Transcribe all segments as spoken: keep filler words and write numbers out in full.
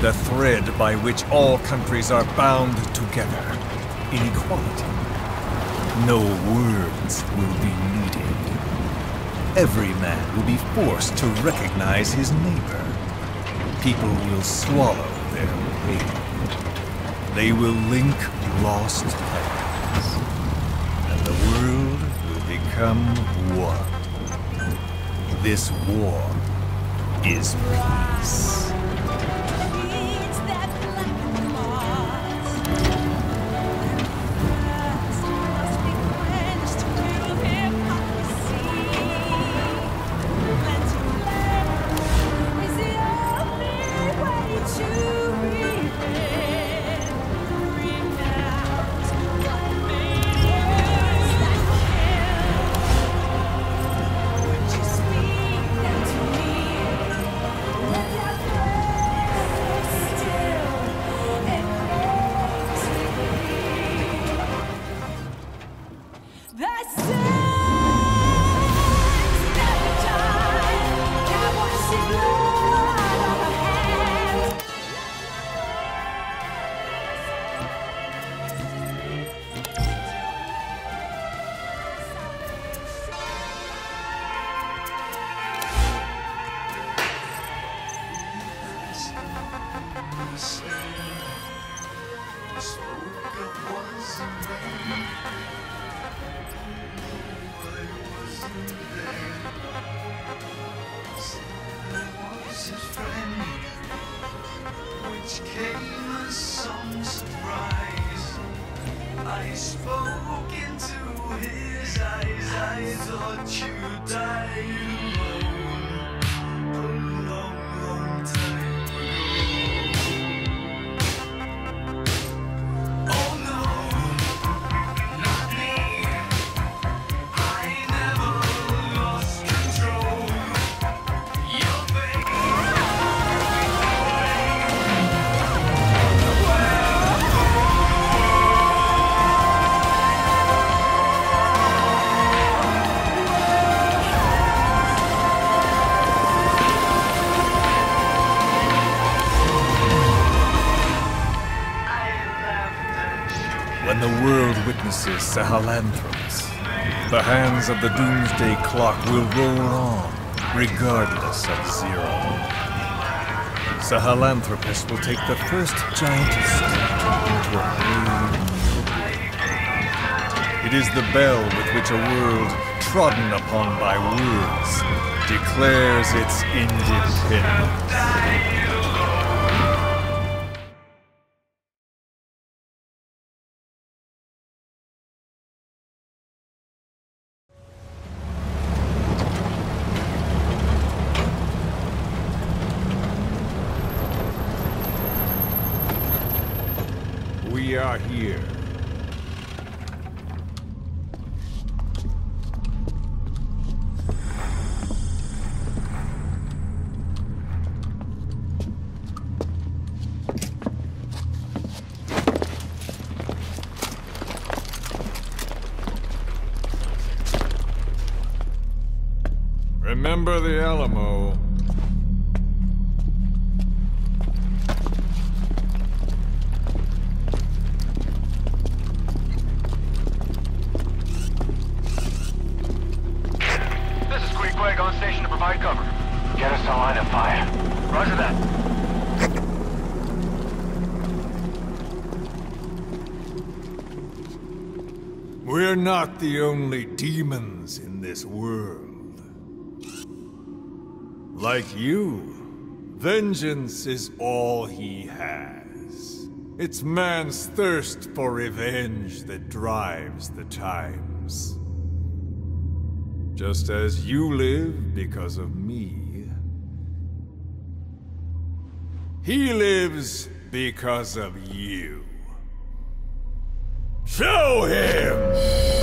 the thread by which all countries are bound together, in equality. No words will be needed. Every man will be forced to recognize his neighbor. People will swallow their pain. They will link lost paths, and the world will become one. This war is peace. I spoke into his eyes. I thought you died alone a long, long time ago. Oh no, not me. I never lost control. Your face. When the world witnesses Sahelanthropus, the hands of the doomsday clock will roll on, regardless of zero. Sahelanthropus will take the first giant step into a brave new. It is the bell with which a world trodden upon by words declares its independence. We are here. Remember the Alamo. On station to provide cover. Get us a line of fire. Roger that. We're not the only demons in this world. Like you, vengeance is all he has. It's man's thirst for revenge that drives the times. Just as you live because of me, he lives because of you. Show him!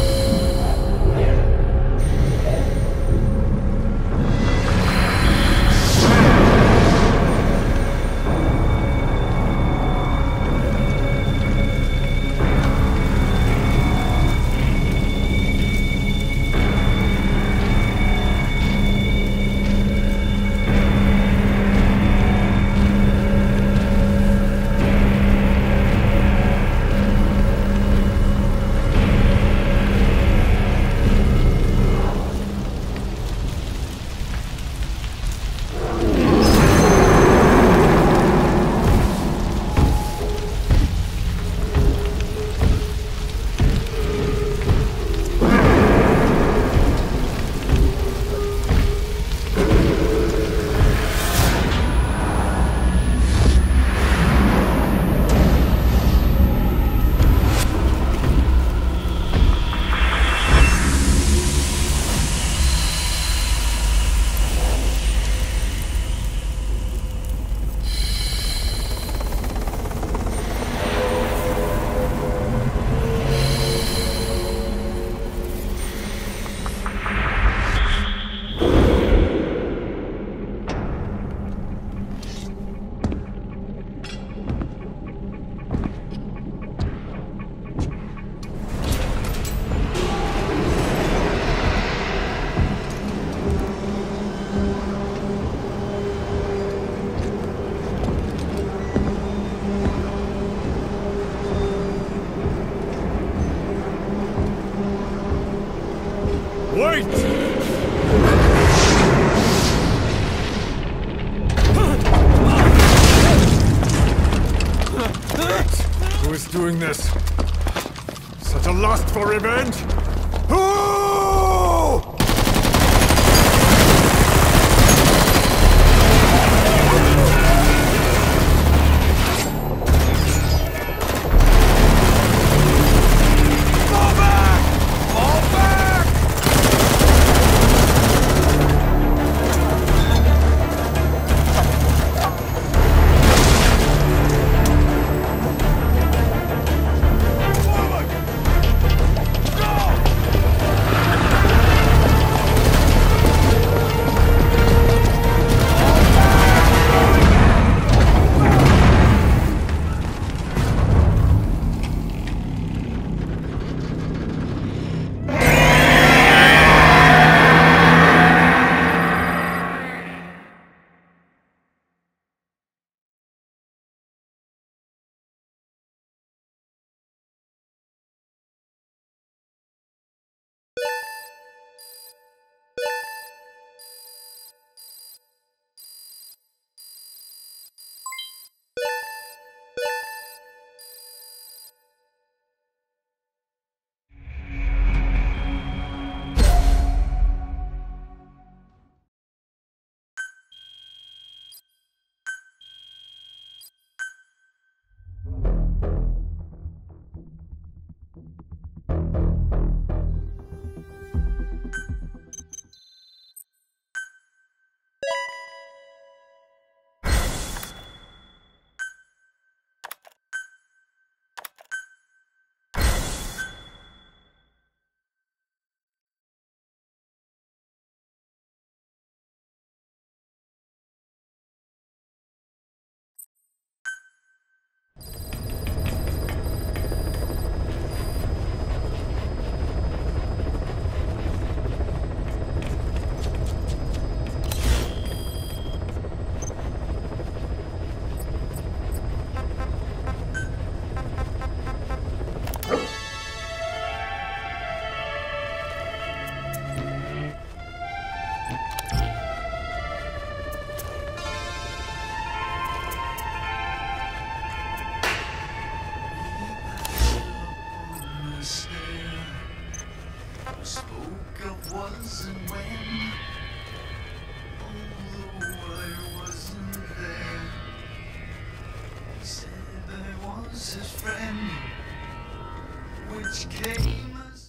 Who is doing this? Such a lust for revenge? Who? Spoke of was and when, although I wasn't there. He said I was his friend, which came as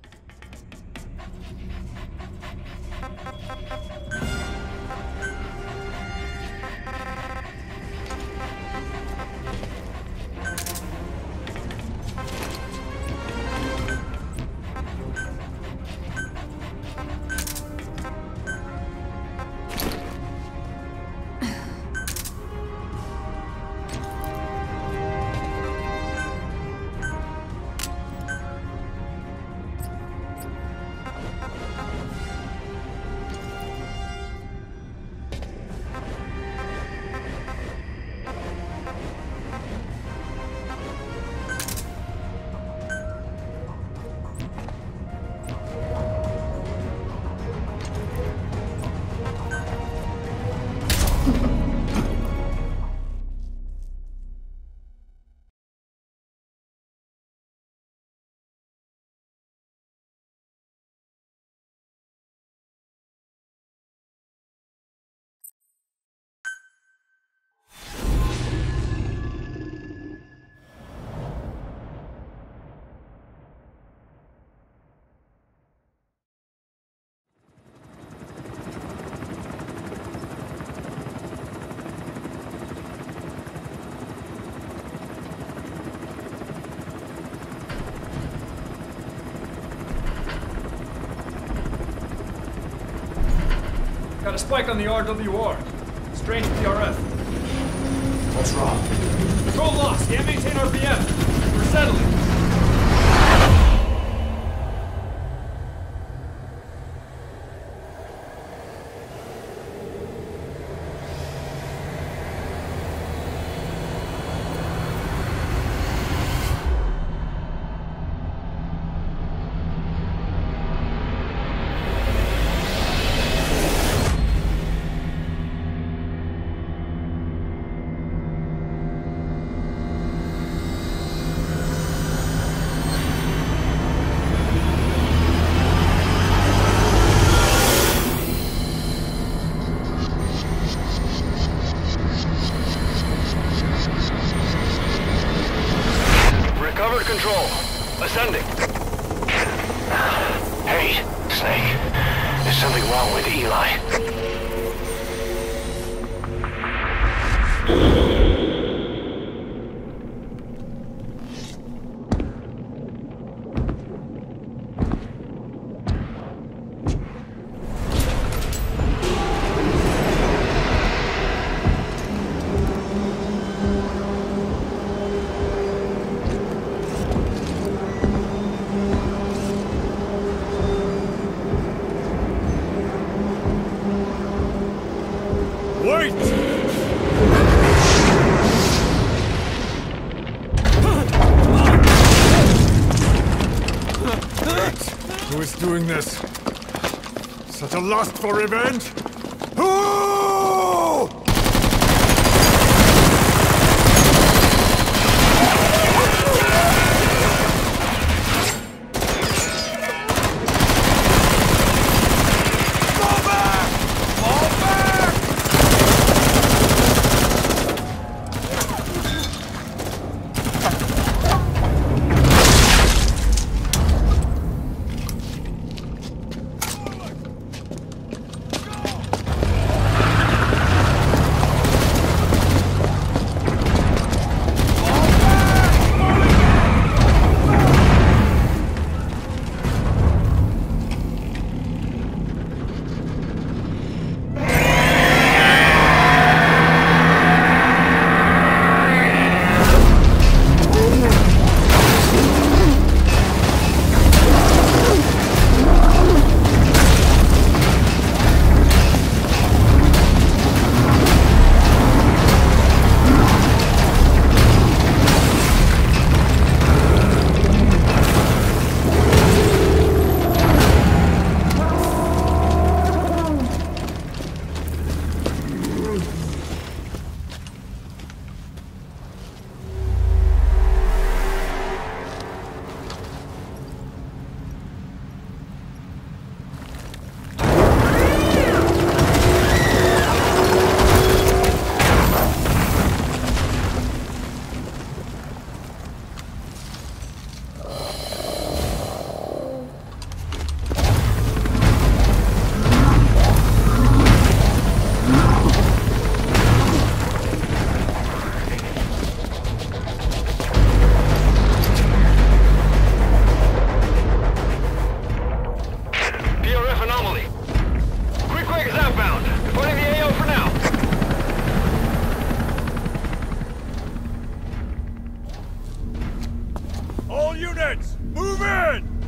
Got a spike on the R W R. Strange P R F. What's wrong? Control lost. Can't maintain R P M. We're settling. control. Ascending. Hey, Snake. There's something wrong with Eli. Wait! Who is doing this? Such a lust for revenge? Who? Fall back! Fall back! All units, move in!